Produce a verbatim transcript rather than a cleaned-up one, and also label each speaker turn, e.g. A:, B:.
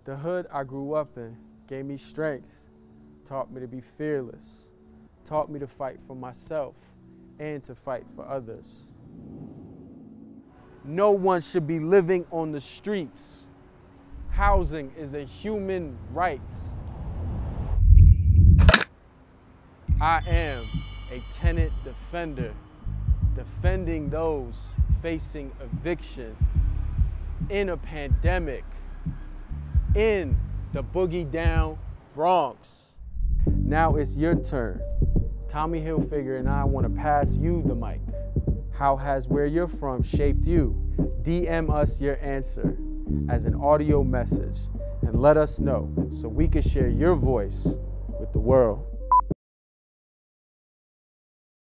A: The hood I grew up in gave me strength, taught me to be fearless, taught me to fight for myself and to fight for others. No one should be living on the streets. Housing is a human right. I am a tenant defender, defending those facing eviction in a pandemic in the boogie down Bronx. Now it's your turn. Tommy Hilfiger and I want to pass you the mic. How has where you're from shaped you? D M us your answer as an audio message and let us know so we can share your voice with the world.